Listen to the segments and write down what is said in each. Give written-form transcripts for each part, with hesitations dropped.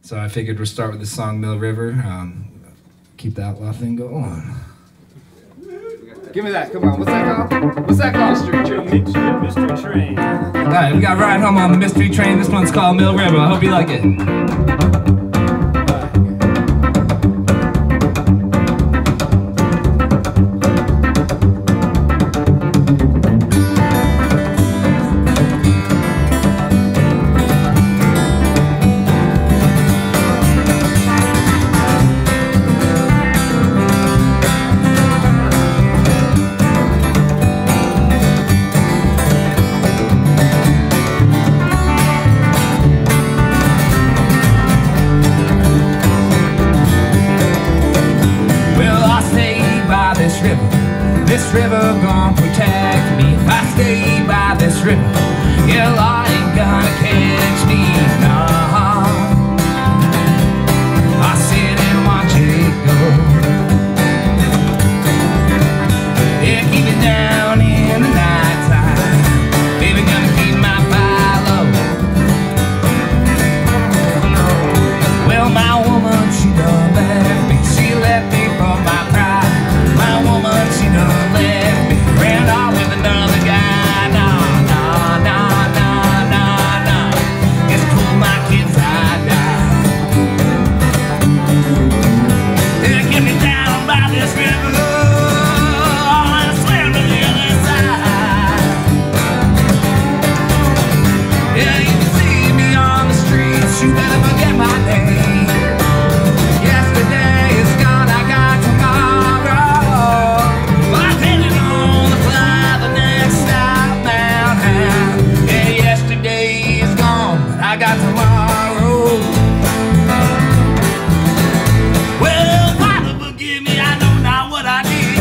So I figured we'd start with the song Mill River. Keep the outlaw thing going. Give me that, come on, what's that called? What's that called? Mystery Train. Alright, we got Ride Home on the Mystery Train. This one's called Mill River. I hope you like it. This river gon' protect me. If I stay by this river, your law ain't gonna catch me, nah. I sit and watch it go. Yeah, keep it down in the night time. Baby, gonna keep my fire low. Well, my woman, she done left me. She left me for my pride. My woman, she done left me. Ran off with another guy. Nah, nah, nah, nah, nah, nah. It's cool, my kids, I died. Yeah, get me down by this river. I swim to the other side. Yeah, you can see me on the streets. You better forget my name. Yesterday is gone, I got tomorrow. I'm headed on the fly, the next stop downtown. Yeah, yesterday is gone, but I got tomorrow. Well, Father, forgive me, I know not what I did.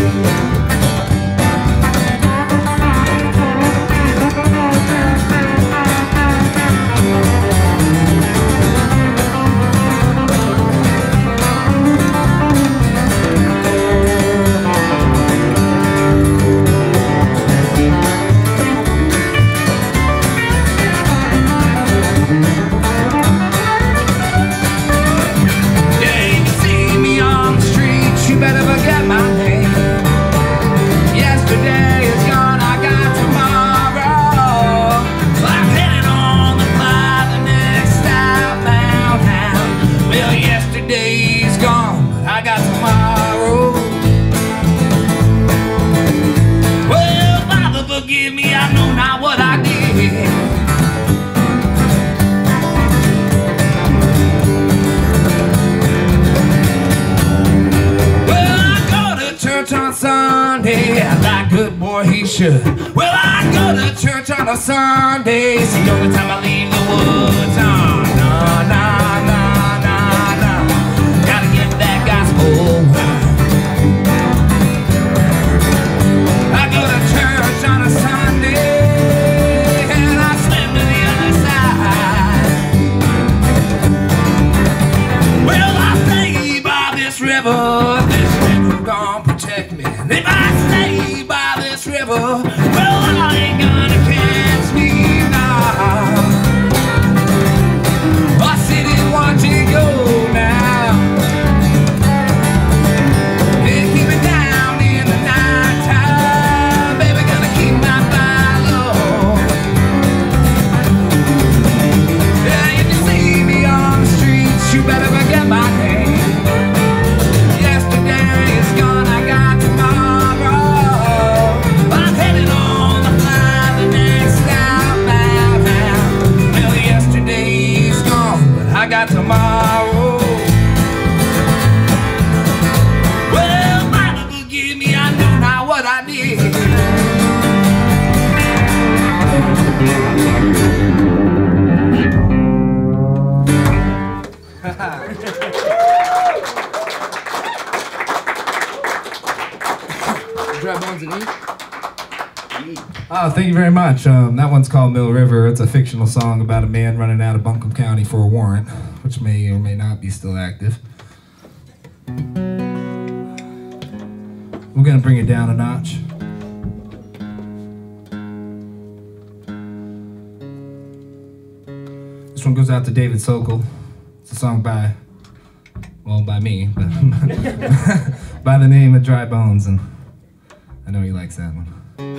Forgive me, I know not what I did. Well, I go to church on Sunday, like good boy he should. Well, I go to church on a Sunday, it's the only time I leave the woods. Oh, no, no, no, no, no. Gotta get that gospel word. I go to church on a Sunday, and I swim to the other side. Well, I stay by this river gon' protect me. And if I stay by this river, well, I ain't gonna catch me now. I sit and watch it go now. And keep it down in the nighttime. Baby, gonna keep my fire low. Yeah, if you see me on the streets, you better forget my name. Yesterday is gone, I got tomorrow. I'm headed on the fly, the next stop downtown. Well, yesterday's gone, but I got tomorrow. Well, Father, forgive me, I know not what I did. Dry bones and eat. Oh, thank you very much. That one's called Mill River. It's a fictional song about a man running out of Buncombe County for a warrant, which may or may not be still active. We're gonna bring it down a notch. This one goes out to David Sokol. It's a song by, well, by me, but by the name of Dry Bones, and I know he likes that one.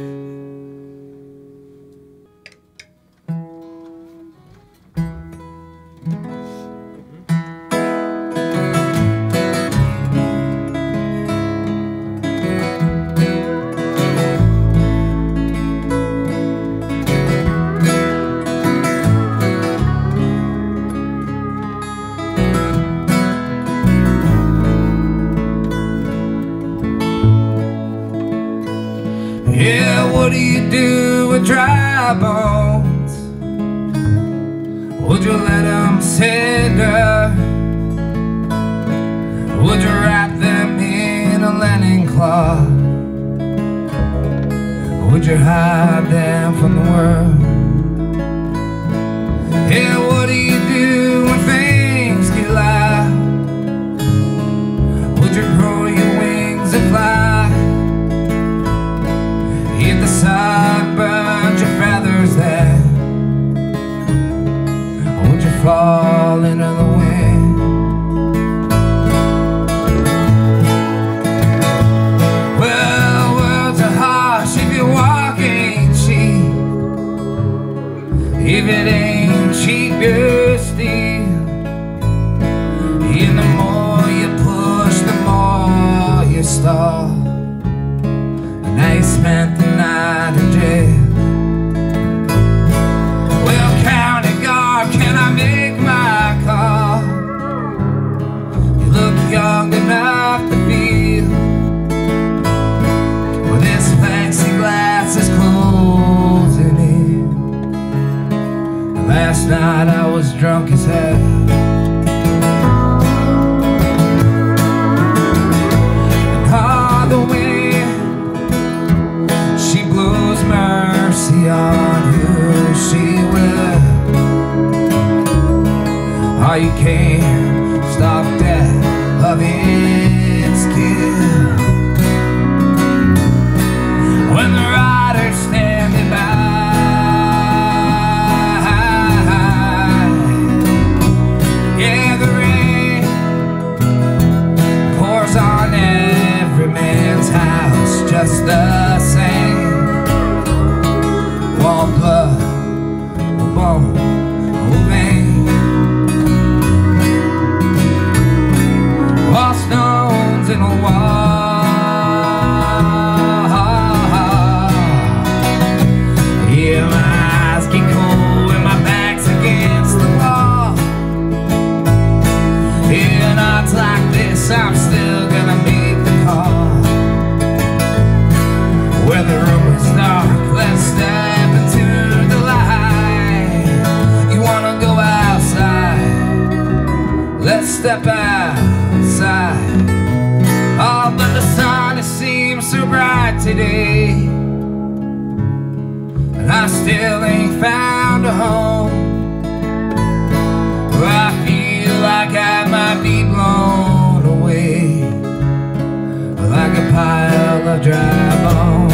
Yeah, what do you do with dry bones? Would you let them cinder? Would you wrap them in a linen cloth? Would you hide them from the world? Yeah, what do you do when things get loud? Would you grow your wings and fly? If the sun burns your feathers there, would you fall into the wind? Well, words are harsh if your walk ain't cheap. If it ain't cheap, you're steal. And the more you push, the more you stall. Now you spent the night in jail. Well, county guard, can I make my call? You look young enough to feel. Well, this plexiglass is closing in. Last night I was drunk as hell. And all the wind mercy on who she will. Oh, you can't stop death of its kill. When the rider's standing by, yeah, the rain pours on every man's house just the same. All blood, all bone, all vein, all stones in a wall. Yeah, my eyes get cold when my back's against the wall. Yeah, nights like this, I'm still gonna make the call. Where the room is dark, let's step into the light. You wanna go outside? Let's step outside. Oh, but the sun, it seems so bright today, and I still ain't found a home where I feel like I might be blown away, like a pile of dry bones.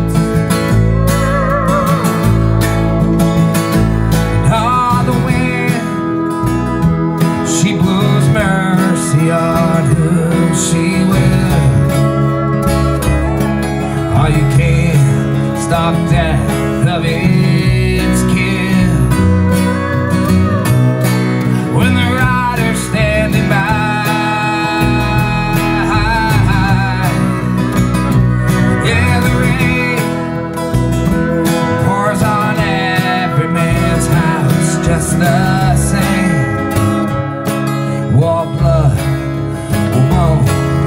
Mercy on who she will. Oh, you can't stop death of its kill. When the rider's standing by, yeah, the rain pours on every man's house just the same. War blood, war bone,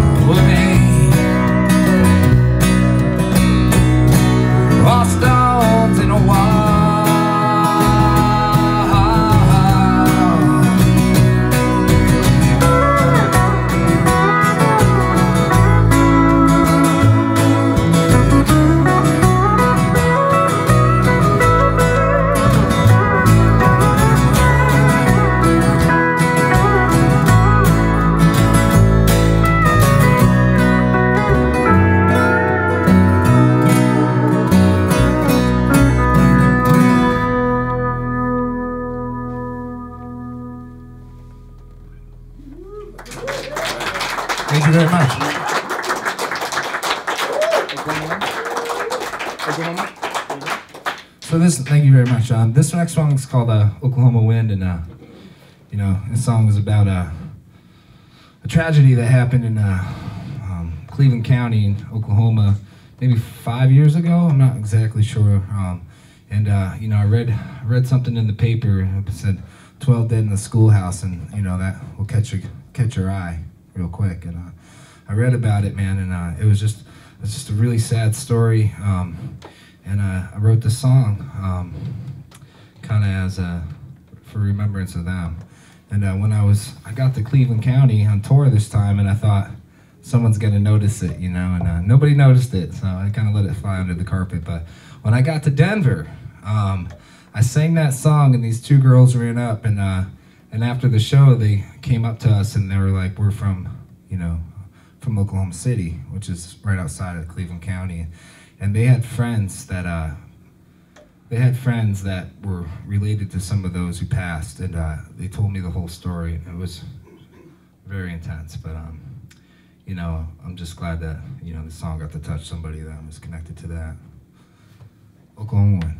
Thank you very much. So thank you very much. This next song is called Oklahoma Wind, and you know, this song was about a tragedy that happened in Cleveland County in Oklahoma maybe 5 years ago. I'm not exactly sure. And you know, I read something in the paper, and it said 12 dead in the schoolhouse, and you know, that will catch your eye real quick. And I read about it, man, and it was just a really sad story. And I wrote this song kind of as for remembrance of them. And when I got to Cleveland County on tour this time, and I thought someone's gonna notice it, you know, and nobody noticed it, so I kind of let it fly under the carpet. But when I got to Denver, I sang that song, and these two girls ran up, and after the show, they came up to us, and they were like, "We're from, you know, from Oklahoma City," which is right outside of Cleveland County. And they had friends that were related to some of those who passed, and they told me the whole story. It was very intense, but you know, I'm just glad that, you know, the song got to touch somebody that was connected to that. Oklahoma Wind.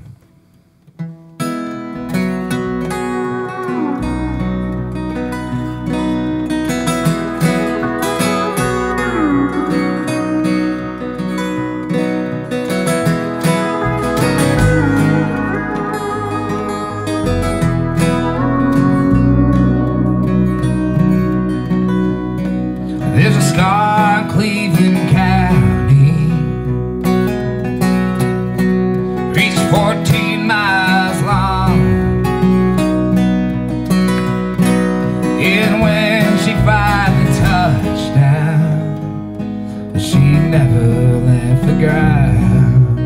Cleveland County, reached 14 miles long, and when she finally touched down, she never left the ground,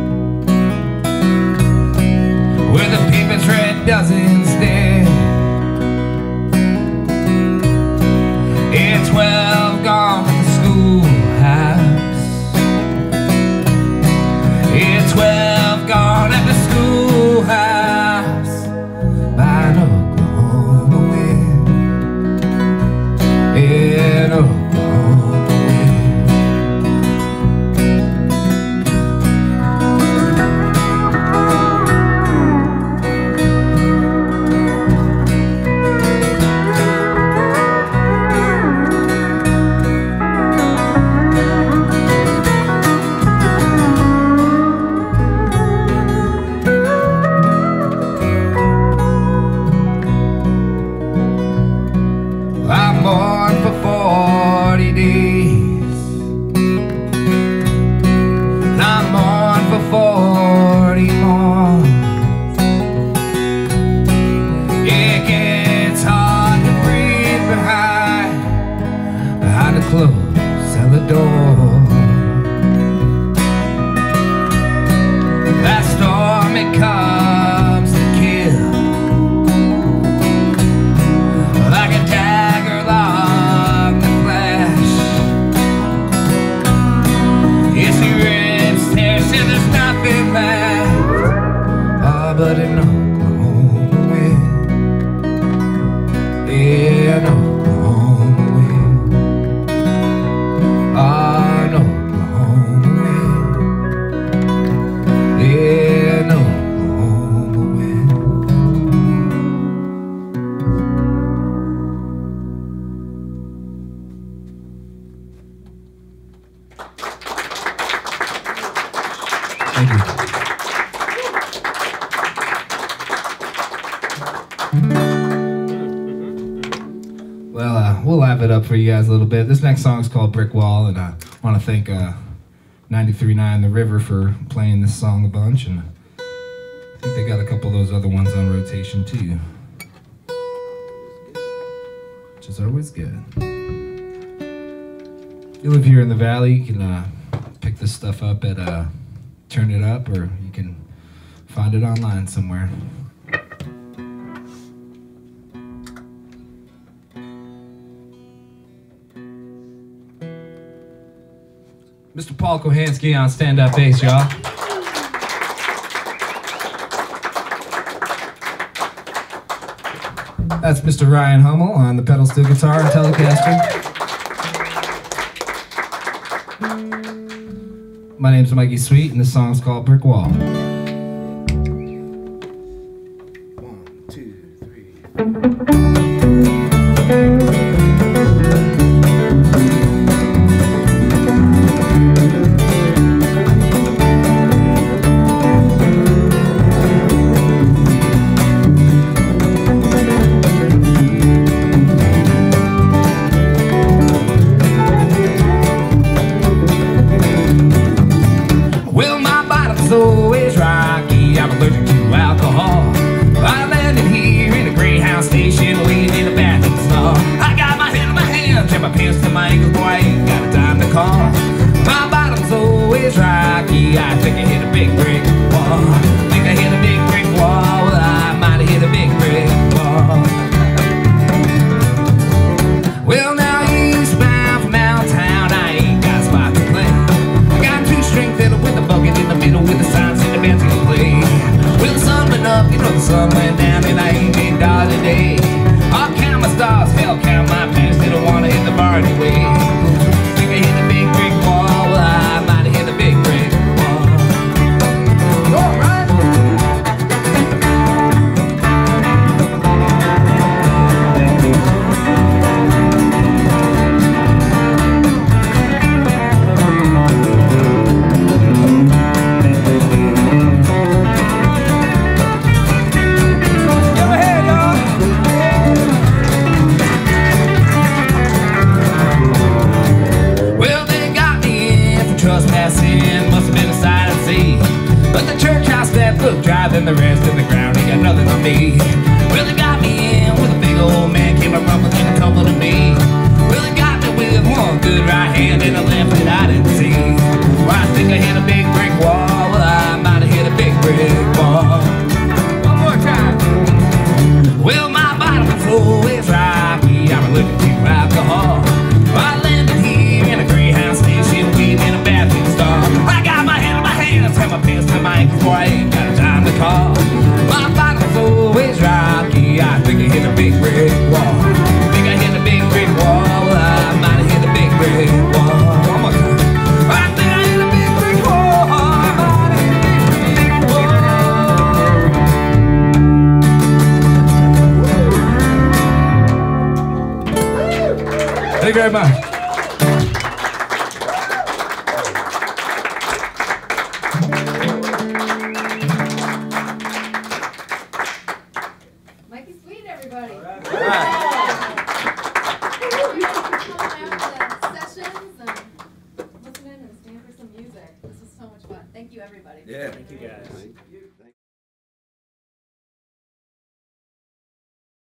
where the paper's read dozens dead, and 12 gone. It's 12 gone at the schoolhouse by an Oklahoma wind, an Oklahoma but an Oklahoma wind, yeah, an Oklahoma wind, an Oklahoma wind, yeah, an Oklahoma wind. Thank you. Well, we'll laugh it up for you guys a little bit. This next song is called Brick Wall, and I want to thank 93.9 The River for playing this song a bunch, and I think they got a couple of those other ones on rotation too, which is always good. If you live here in the Valley, you can pick this stuff up at Turn It Up, or you can find it online somewhere. Mr. Paul Kohansky on stand-up bass, y'all. That's Mr. Ryan Hummel on the pedal steel guitar and Telecaster. My name's Mikey Sweet, and this song's called Brick Wall. 1, 2, 3. Always rocky, I'm allergic to alcohol. I landed here in a Greyhound station, waiting in a bathroom stall. I got my head in my hands and my pants to my ankles, boy, I ain't got a dime to call. My bottom's always rocky, I think I hit a big brick wall. Think I hit a big brick wall, well, I might have hit a big brick wall. Well, now eastbound from out of town, I ain't got a spot to play. I got two string fiddle with a bucket in the middle with the signs in the band to play. Well, the sun went up, you know the sun went down, and I ain't made $1 today. I'll count my stars, hell, count my pennies, they don't wanna hit the bar anyway. Think I hit a big brick wall, well, I might have hit a big brick wall. All right. Driving the rest of the ground, ain't got nothing on me. Well, they got me in with a big old man, came up rumbling and tumbled to me. Well, they got me with one good right hand and a left that I didn't see. Well, I think I hit a big brick wall, well, I might have hit a big brick wall. One more time. Well, my bottom was always rocky, I'm allergic to alcohol. I landed here in a Greyhound station, waiting in a bathroom stall. I got my head in my hands, had my pants to my ankles, boy, I ain't got a time to call. My bottom's always rocky, I think I hit a big brick wall. Think I hit a big brick wall, I might have hit a big brick wall. One more time. I think I hit a big brick wall, I might have hit a big brick wall. Thank you very much. Mikey Sweet, everybody. All right. The sessions and listening and staying for some music. This was so much fun. Thank you, everybody. Yeah. Thank you guys.